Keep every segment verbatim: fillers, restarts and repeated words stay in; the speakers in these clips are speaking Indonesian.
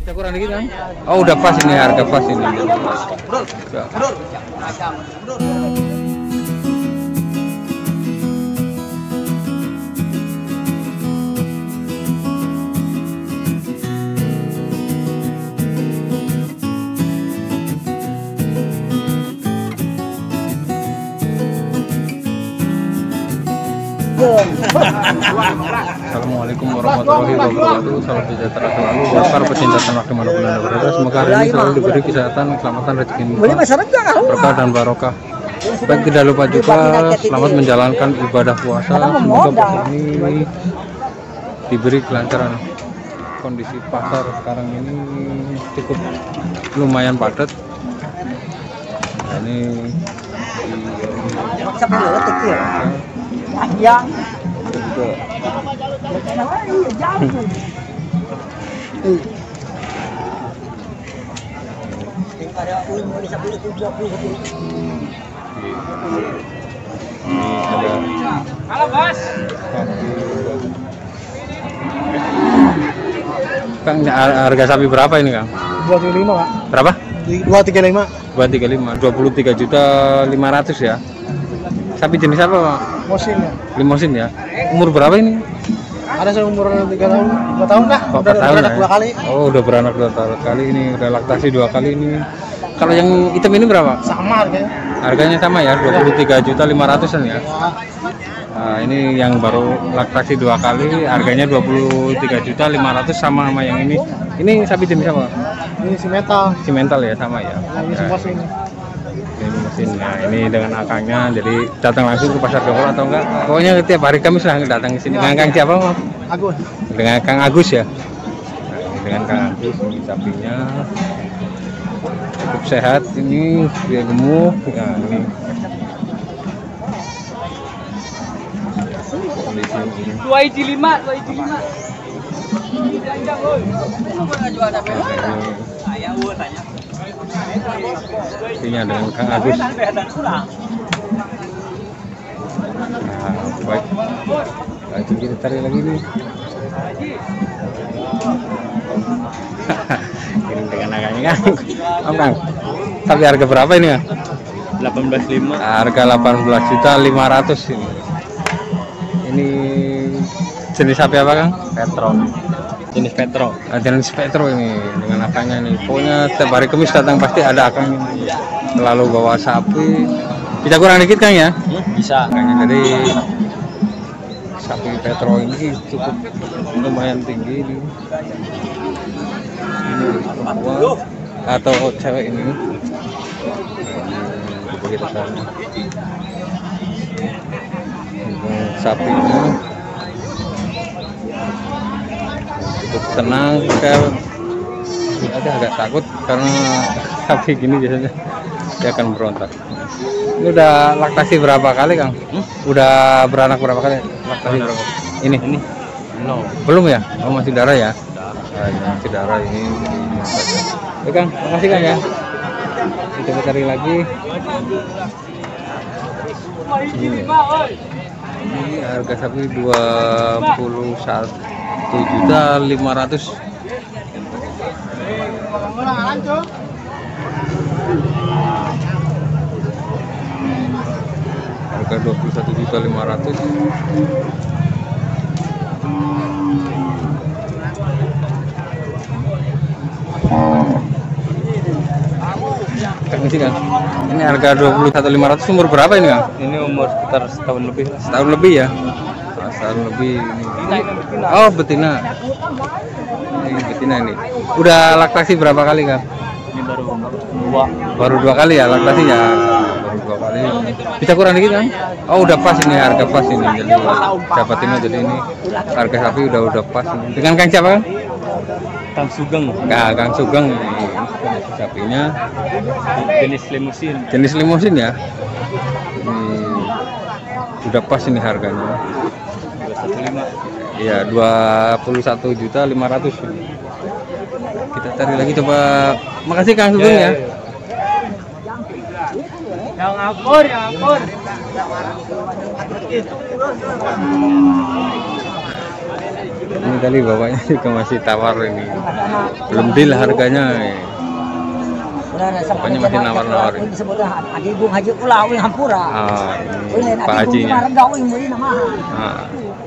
Bisa kurang dikit kan? Oh udah pas ini, harga pas ini. Assalamualaikum warahmatullahi wabarakatuh. Salam sejahtera selalu buat para pecinta ternak dimanapun anda berada. Semoga hari ini selalu diberi kesehatan, keselamatan, rezeki berkah dan barokah. Baik, tidak lupa juga selamat menjalankan ibadah puasa. Semoga puasa ini diberi kelancaran. Kondisi pasar sekarang ini cukup lumayan padat. Nah, ini yang halo bos. Kang, harga sapi berapa ini Kang? dua tiga lima Pak. Berapa? dua tiga lima. dua tiga lima, dua puluh tiga juta lima ratus ya. Sapi jenis apa Pak? Mosin ya. Limosin ya. Umur berapa ini? Ada seumur tiga tahun, dua tahun kah? Oh, udah tahun beranak ya? dua kali. Oh, udah beranak dua kali ini, udah laktasi dua kali ini. Kalau yang hitam ini berapa? Sama harganya. Harganya sama ya, dua puluh tiga juta lima ratusan ya. Nah, ini yang baru laktasi dua kali, harganya dua puluh tiga juta lima ratus sama sama yang ini. Ini sapi jenis apa? Ini si metal. Si mental ya, sama ya. Ini si mosin. Ini mesinnya, ini dengan akangnya, jadi datang langsung ke pasar Dongkol atau enggak? Pokoknya tiap hari Kamis lah datang ke sini. Dengan Kang siapa Mas? Agus. Dengan Kang Agus ya. Nah, ini dengan Kang Agus, ini sapinya cukup sehat, ini dia gemuk. Nah, ini kondisi ini. dua iji lima, dua iji lima. Ini dengan Kang Agus. Nah, baik. Lanjut kita cari lagi nih. Ini dengan agaknya Kang. Om Kang. Tapi harga berapa ini Kang? delapan belas lima. Harga delapan belas juta lima ratus ini. Ini jenis sapi apa Kang? Petro. Jenis Petro. Nah, jenis Petro ini dengan akangnya nih. Pokoknya setiap hari Kamis datang pasti ada akangnya. Selalu bawa sapi. Bisa kurang dikit Kang ya? Hmm, bisa. Akangnya dari sapi Petro ini cukup lumayan tinggi ini. Ini perempuan atau cewek ini. Begitu sana. Sapi ini cukup tenang, kayak ada agak takut karena sapi gini biasanya dia akan berontak. Ini udah laktasi berapa kali Kang? Hmm? Udah beranak berapa kali? Laktasi berapa? Ini? Ini? No. Belum ya? Oh masih darah ya? Nah, ini masih darah ini. Oke Kang, makasih Kang ya. Kita cari lagi. Ini, ini harga sapi dua puluh satu juta lima ratus. Harga dua puluh satu juta lima ratus. Kang sih Kang. Ini harga dua puluh satu lima ratus, umur berapa ini Kang? Ini umur sekitar setahun lebih. Setahun lebih ya? Oh, setahun lebih ini. Oh betina. Ini betina ini. Udah laktasi berapa kali Kang? Ini baru dua. Baru dua kali ya laktasi ya? Baru dua kali. Bisa kurang dikit Kang? Oh udah pas ini, harga pas ini. Jadi dapatin aja, jadi ini harga sapi udah udah pas ini. Dengan Kang siapa Kang? Kang Sugeng. Nah, Kang Sugeng ini sapinya Jenis limusin. jenis limusin ya. Ini udah pas ini harganya. dua satu lima. Iya, dua puluh satu juta lima ratus. Kita cari lagi coba. Makasih Kang Sugeng ya. Yang akur, yang akur. Ini Barangkali bapaknya juga masih tawar ini. Belum deal harganya. Bapaknya masih nawar-nawar. Ini disebutnya Haji Bung Haji Ulah wing hampura. Ah, ini Pak Hajinya. Ah.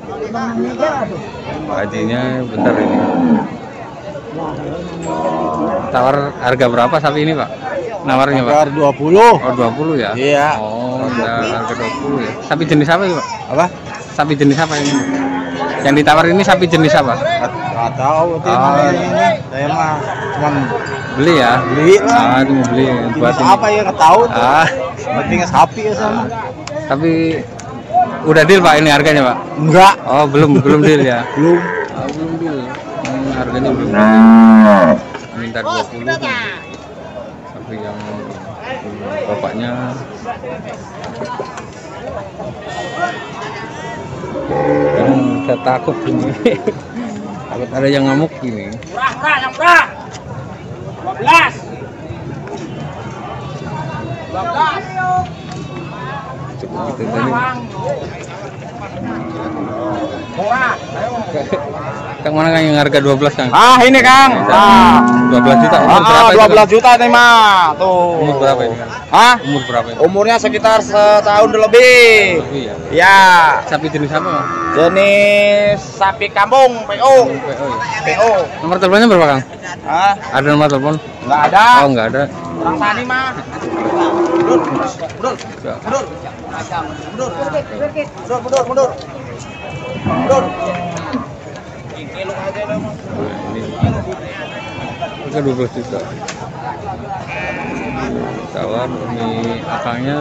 Pak Hajinya bentar ini. Tawar harga berapa sapi ini, Pak? Nawarnya, Pak? Harga dua puluh. Oh, dua puluh ya? Iya. Oh, harga dua puluh ya. Sapi jenis apa ini, Pak? Apa? Sapi jenis apa ini? Yang ditawar ini sapi jenis apa? Enggak tahu Oh. ini. Saya mah cuman Beli ya? beli lah. Ah, itu mau beli buat ini. Apa ya enggak tahu. Ah, Penting sapi ya sama. tapi udah deal, Pak, ini harganya, Pak? Enggak. Oh, belum, belum deal ya? Belum. Oh, belum deal. Hmm, harganya belum deal. Minta dua puluh. Tapi yang bapaknya kadang saya takut ini. Takut ada yang ngamuk ini. Murah, murah, yang murah. dua belas. dua belas. Cukup gitu tadi. Murah. Kang, mana Kang yang harga dua belas, Kang? Ah, ini Kang. Ah. dua belas juta. Umur Ah, berapa itu, dua belas Kang? juta nih mah. Tuh. Umur berapa ini, Kang? Hah? Umur berapa ini? Umurnya sekitar setahun lebih. Lebih ya. Ya. Sapi jenis apa, Kang? Jenis sapi kampung P O. P O ya. P O. Nomor teleponnya berapa, Kang? Hah? Ada nomor telepon? Enggak ada. Oh, enggak ada. Orang tani mah. Mundur. Mundur. Enggak. Mundur. Mundur. Mundur, mundur, mundur. Mundur. Kilo aja dah, Mas. Nah, ini harga dua belas juta. Tawar ini akangnya.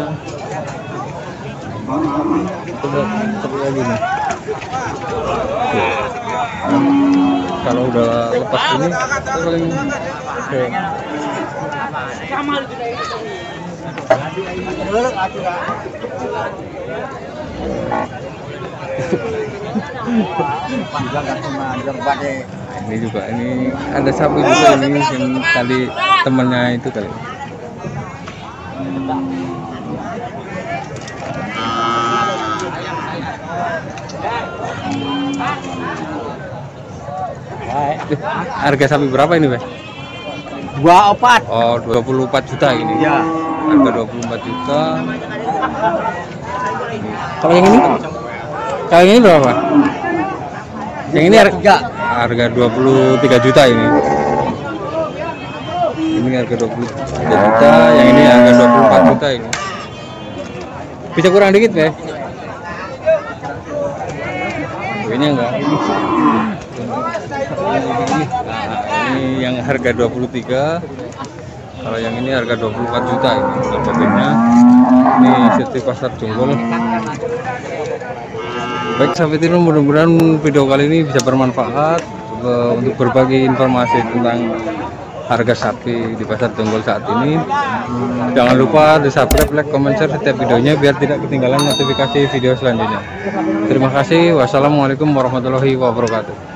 Coba coba lagi nih. Tuh. Kalau udah lepas ini itu paling oke. Ini juga, ini ada sapi juga ini yang tadi temannya itu kali. Harga sapi berapa ini, Pak? Dua opat. Oh, dua puluh empat juta ini. Iya. Harga dua puluh empat juta. Kalau yang ini? Kalau yang ini berapa, Pak? Yang ini harga harga dua puluh tiga juta ini. Ini harga dua puluh tiga juta, yang ini harga dua puluh empat juta ini. Bisa kurang dikit, Pak? Ini enggak. Nah, ini yang harga dua puluh tiga. Kalau yang ini harga dua puluh empat juta ini sapinya. Ini Siti Pasar Jonggol. Baik, sampai itu mudah-mudahan video kali ini bisa bermanfaat uh, untuk berbagi informasi tentang harga sapi di Pasar Jonggol saat ini. Jangan lupa di subscribe, like, comment, share setiap videonya biar tidak ketinggalan notifikasi video selanjutnya. Terima kasih. Wassalamualaikum warahmatullahi wabarakatuh.